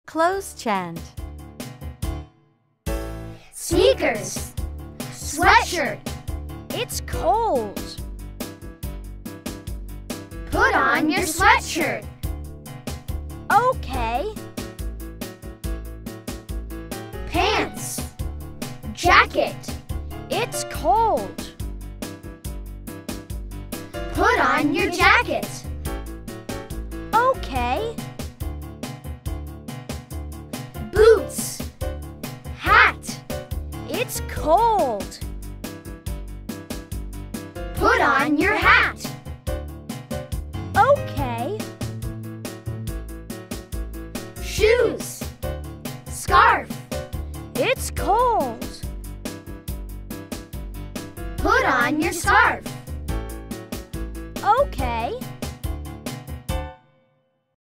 Close chant. Sneakers, sweatshirt, it's cold. Put on your sweatshirt. Okay. Pants, jacket, It's cold. put on your jacket. Okay. Boots, hat, It's cold. put on your hat. Okay. Shoes, scarf, It's cold. put on your scarf.